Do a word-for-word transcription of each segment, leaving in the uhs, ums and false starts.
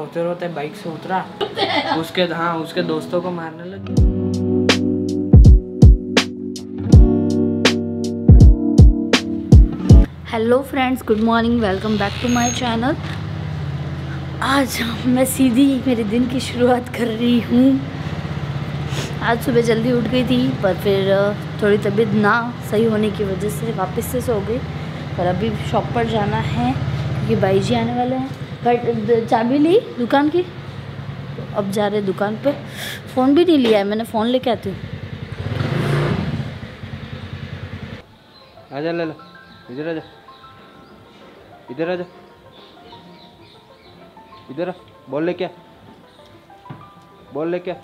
रोते रोते बाइक से उतरा, उसके हाँ उसके दोस्तों को मारने लग गया। Hello friends, good morning, welcome back to my channel. आज मैं सीधी मेरे दिन की शुरुआत कर रही हूँ। आज सुबह जल्दी उठ गई थी, पर फिर थोड़ी तबीयत ना सही होने की वजह से वापस से सो गई। पर अभी शॉप पर जाना है क्योंकि भाई जी आने वाले हैं। बट चाबी ली दुकान की, तो अब जा रहे दुकान पे। फ़ोन भी नहीं लिया है मैंने, फ़ोन लेके आती हूँ। आजा ले लो, इधर आजा, इधर आजा, इधर आ। बोल ले क्या, बोल ले क्या।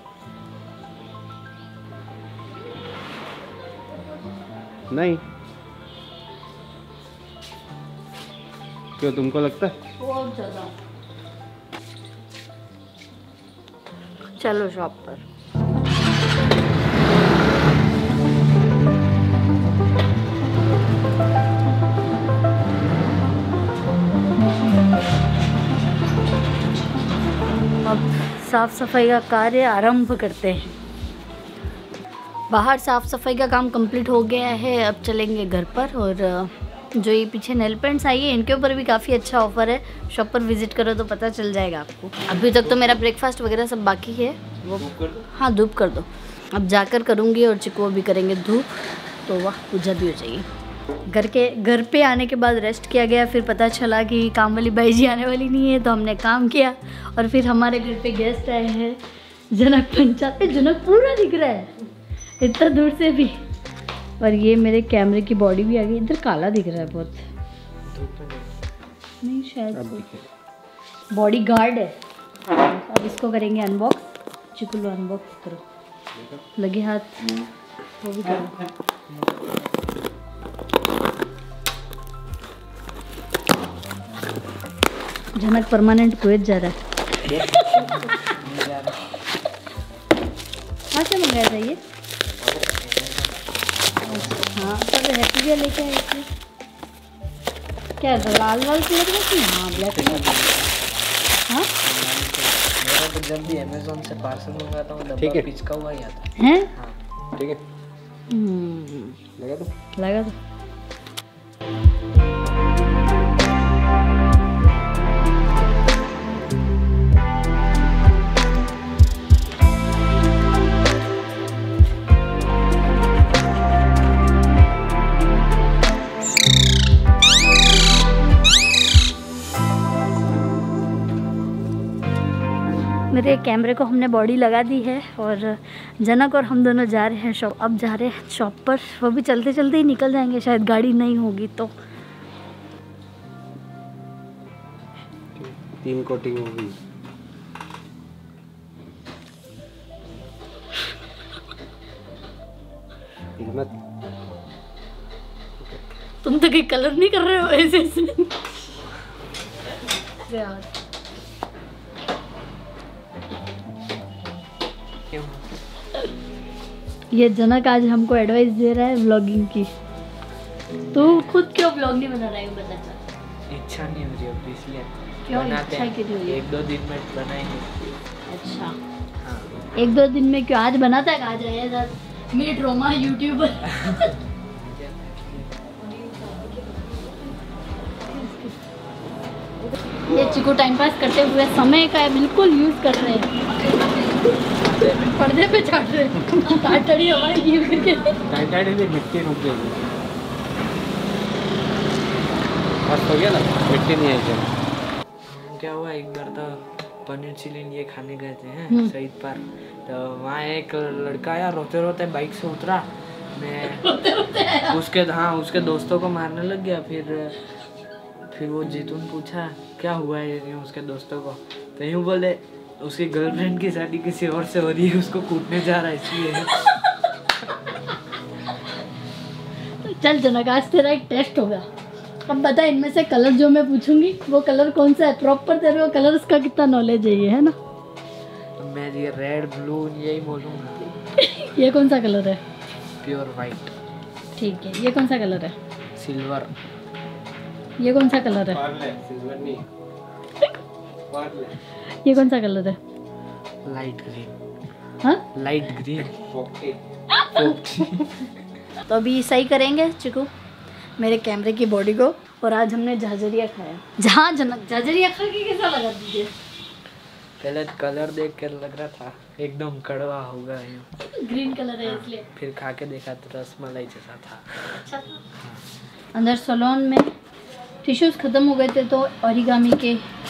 नहीं क्यों, तुमको लगता है? बहुत ज़्यादा। चलो शॉप पर। अब साफ सफाई का कार्य आरंभ करते हैं। बाहर साफ सफाई का काम कंप्लीट हो गया है। अब चलेंगे घर पर। और जो ये पीछे नेल पेंट्स आई है, इनके ऊपर भी काफ़ी अच्छा ऑफर है। शॉप पर विजिट करो तो पता चल जाएगा आपको। अभी तक तो मेरा ब्रेकफास्ट वगैरह सब बाकी है, वो हाँ धूप कर दो। अब जाकर करूँगी और चिको भी करेंगे धूप, तो वाह पूजा भी हो जाएगी। घर के घर पे आने के बाद रेस्ट किया गया। फिर पता चला कि काम वाली बाई जी आने वाली नहीं है, तो हमने काम किया। और फिर हमारे घर पे गेस्ट आए हैं, जनक पंचायत पे। जनक पूरा दिख रहा है इतना दूर से भी। और ये मेरे कैमरे की बॉडी भी आ गई। इधर काला दिख रहा है बहुत, नहीं शायद बॉडी गार्ड है। अब इसको करेंगे अनबॉक्स। चिकू लो अनबॉक्स करो, लगे हाथ वो भी करो। जनक परमानेंट कुवैत जा रहा है। कहाँ से मंगाया था ये? हाँ तो हैप्पी भी लेके आए थे। क्या लाल लाल कलर का थी? हाँ ब्लैक कलर। हाँ मेरा तो जब भी अमेज़न से पार्सल मंगाता हूँ डब्बा पिचका हुआ ही आता है। हैं? हाँ ठीक है। हम्म लगा दो, लगा दो। मेरे कैमरे को हमने बॉडी लगा दी है और जनक और हम दोनों जा रहे हैं शॉप। अब जा रहे हैं शॉप पर। वो भी चलते चलते ही निकल जाएंगे शायद, गाड़ी नहीं होगी तो। तीन कोटिंग होगी। तुम तो कहीं कलर नहीं कर रहे हो ऐसे ऐसे। यार ये जनक आज हमको एडवाइस दे रहा है व्लॉगिंग की। तू खुद क्यों व्लॉग नहीं बना रहा है बता चल। इच्छा नहीं हो रही अब, इसलिए क्यों बनाते इच्छा हैं। क्यों नहीं हो रही? एक दो दिन में बनाएंगे। अच्छा हाँ एक दो दिन में क्यों? आज बनाता है। आज आया था मीट रोमा यूट्यूबर। ये चिको टाइम पास करते हुए समय का बिल्कुल यूज कर रहे हैं। पर्दे पे चढ़ रहे हैं। टाटड़ी हमारी यूज करके टाइटाइड में मिट्टी रुक गई। मस्त हो गया ना, मिट्टी नहीं है। क्या हुआ, एक बार तो पनीर चिली ये खाने गए थे हैं शहीद पार्क। तो वहाँ एक लड़का आया, रोते रोते बाइक से उतरा। मैं रोते रोते उसके हाँ उसके दोस्तों को मारने लग गया। फिर फिर वो जीतून पूछा क्या हुआ है ये उसके दोस्तों को, तो यूँ बोले उसकी गर्लफ्रेंड की शादी किसी और से हो रही है, उसको कूटने जा रहा है इसलिए। चल जनक, आज तेरा एक टेस्ट होगा। अब बता इनमें से कलर जो मैं पूछूंगी वो कलर कौन सा है। प्रॉपर तेरे को कलर्स का कितना नॉलेज है ये, है ना? मैं ये रेड ब्लू यही बोलूँगा। ये कौन सा कलर है? Pure white. ठीक है। ये कौन सा कलर है? सिल्वर। ये कौन सा कलर है? सिल्वर नहीं, ये कौन सा कलर है? Light green. हाँ लाइट ग्रीन। तो अभी सही करेंगे चिकू मेरे कैमरे की बॉडी को। और आज हमने झाझरिया खाया। जहाँ जनक झाझरिया खा के कैसा लगा दीजिए? पहले कलर देख कर लग रहा था एकदम कड़वा होगा ये। ग्रीन कलर है इसलिए। फिर खा के देखा तो रसमलाई जैसा था। अच्छा था। अंदर सलोन में टिश्यूज ख़त्म हो गए थे तो ओरिगामी के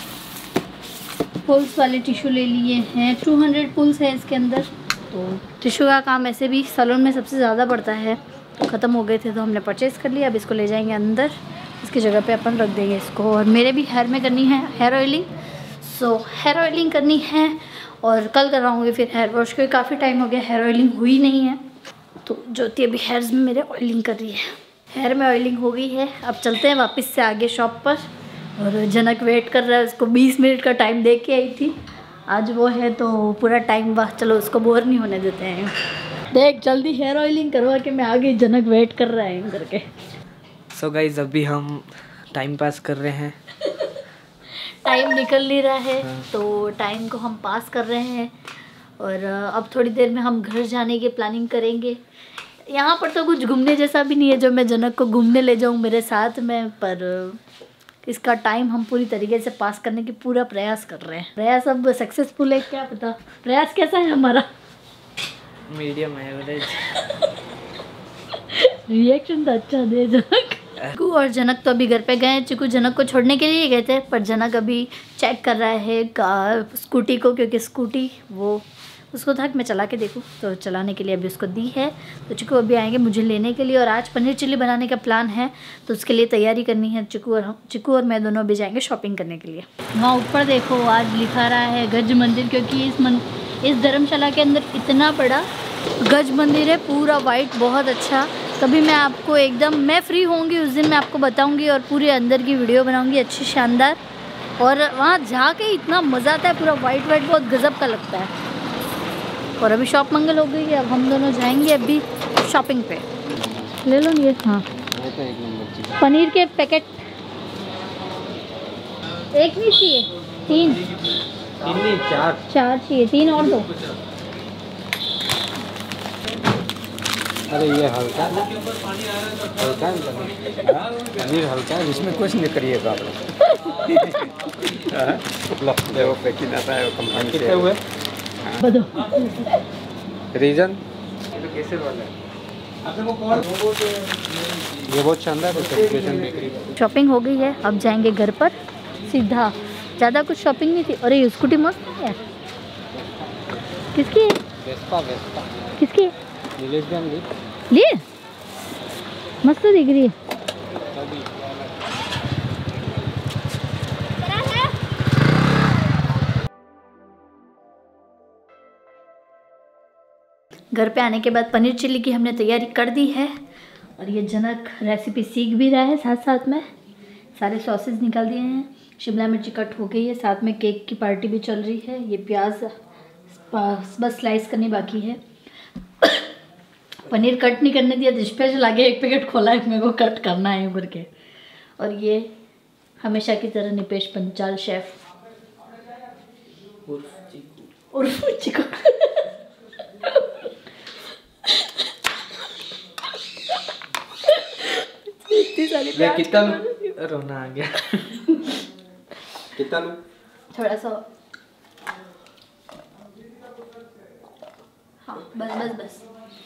पुल्स वाले टिश्यू ले लिए हैं। टू हंड्रेड पुल्स है इसके अंदर। तो टिश्यू का काम ऐसे भी सलोन में सबसे ज़्यादा पड़ता है, तो ख़त्म हो गए थे तो हमने परचेज़ कर लिया। अब इसको ले जाएंगे अंदर, इसकी जगह पे अपन रख देंगे इसको। और मेरे भी हेयर में करनी है hair oiling, so hair oiling करनी है और कल करवाऊँगी फिर हेयर वॉश, क्योंकि काफ़ी टाइम हो गया हेयर ऑयलिंग हुई नहीं है। तो ज्योति अभी हेयर्स में मेरे ऑयलिंग कर रही है। हेयर में ऑयलिंग हो गई है। अब चलते हैं वापस से आगे शॉप पर। और जनक वेट कर रहा है, उसको बीस मिनट का टाइम दे के आई थी, आज वो है तो पूरा टाइम वाह, चलो उसको बोर नहीं होने देते हैं। देख जल्दी हेयर ऑयलिंग करवा के मैं आ गई, जनक वेट कर रहा है करके। सो गाइस अभी हम टाइम पास कर रहे हैं। टाइम निकल नहीं रहा है हाँ। तो टाइम को हम पास कर रहे हैं। और अब थोड़ी देर में हम घर जाने की प्लानिंग करेंगे। यहाँ पर तो कुछ घूमने जैसा भी नहीं है जो मैं जनक को घूमने ले जाऊँ मेरे साथ में, पर इसका टाइम हम पूरी तरीके से पास करने की पूरा प्रयास कर रहे हैं। प्रयास अब सक्सेसफुल है क्या पता। प्रयास कैसा है हमारा? Medium average. रिएक्शन तो अच्छा दे जनक। चिकू और जनक तो अभी घर पे गए। चिकू जनक को छोड़ने के लिए गए थे, पर जनक अभी चेक कर रहा है कार स्कूटी को, क्योंकि स्कूटी वो उसको था कि मैं चला के देखूँ, तो चलाने के लिए अभी उसको दी है। तो चिकू अभी आएंगे मुझे लेने के लिए। और आज पनीर चिल्ली बनाने का प्लान है, तो उसके लिए तैयारी करनी है। चिकू और हम चिकू और मैं दोनों अभी जाएंगे शॉपिंग करने के लिए। वहाँ ऊपर देखो आज लिखा रहा है गज मंदिर, क्योंकि इस मन इस धर्मशाला के अंदर इतना बड़ा गज मंदिर है, पूरा वाइट, बहुत अच्छा। कभी मैं आपको एकदम मैं फ्री होंगी उस दिन मैं आपको बताऊँगी और पूरे अंदर की वीडियो बनाऊँगी अच्छी शानदार। और वहाँ जाके इतना मज़ा आता है, पूरा वाइट वाइट बहुत गज़ब का लगता है। और अभी शॉप मंगल हो गई है, अब हम दोनों जाएंगे अभी शॉपिंग पे। ले लो ये। हाँ पनीर के पैकेट एक नहीं चाहिए, तीन तीन नहीं चार चार चाहिए, तीन और दो। अरे ये हल्का हल्का पनीर हल्का है, इसमें कुछ नहीं करिएगा आप लोग। देखो पैकिंग आता है कंपनी से। कितने हुए? रीजन तो कैसे वाला है? ये बहुत शानदार है। शॉपिंग हो गई है, अब जाएंगे घर पर सीधा। ज़्यादा कुछ शॉपिंग नहीं थी। अरे ये स्कूटी मस्त है। किसकी है? वेस्पा वेस्पा किसकी है? नीलेश गंगी लिए मस्त दिख रही है। घर पे आने के बाद पनीर चिल्ली की हमने तैयारी कर दी है। और ये जनक रेसिपी सीख भी रहा है साथ साथ में। सारे सॉसेस निकाल दिए हैं, शिमला मिर्ची कट हो गई है, साथ में केक की पार्टी भी चल रही है। ये प्याज बस स्लाइस करनी बाकी है। पनीर कट नहीं करने दिया तो स्पेशल आगे एक पैकेट खोला है, मेरे को कट करना है उभर के। और ये हमेशा की तरह निपेश पंचाल शेफ उर्फ चिकू। इतनी सारी प्याज कितना रोना आ गया। कितना लूं? थोड़ा सा। हाँ बस बस बस।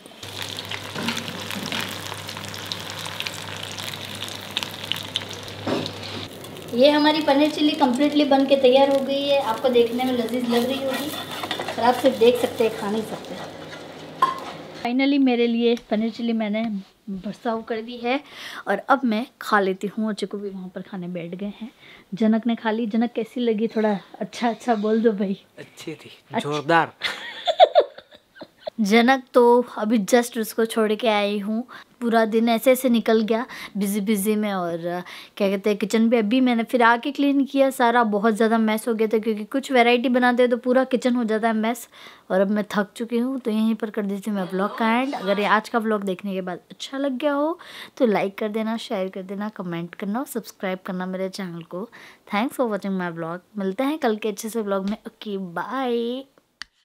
ये हमारी पनीर चिल्ली कम्प्लीटली बन के तैयार हो गई है। आपको देखने में लजीज लग रही होगी, और आप सिर्फ देख सकते हैं, खा नहीं सकते। फाइनली मेरे लिए पनीर चिल्ली मैंने बरसाव कर दी है और अब मैं खा लेती हूँ। और चिकू भी वहाँ पर खाने बैठ गए हैं। जनक ने खा ली। जनक कैसी लगी? थोड़ा अच्छा अच्छा बोल दो भाई। अच्छी थी, जोरदार। जनक तो अभी जस्ट उसको छोड़ के आई हूँ। पूरा दिन ऐसे ऐसे निकल गया बिज़ी बिज़ी में। और क्या कहते हैं, किचन भी अभी मैंने फिर आके क्लीन किया सारा, बहुत ज़्यादा मैस हो गया था क्योंकि कुछ वैरायटी बनाते हैं तो पूरा किचन हो जाता है मैस। और अब मैं थक चुकी हूँ, तो यहीं पर कर देती हूँ मैं व्लॉग का एंड। अगर ये आज का व्लॉग देखने के बाद अच्छा लग गया हो तो लाइक कर देना, शेयर कर देना, कमेंट करना और सब्सक्राइब करना मेरे चैनल को। Thanks for watching my vlog. मिलते हैं कल के अच्छे से व्लॉग में। Okay bye.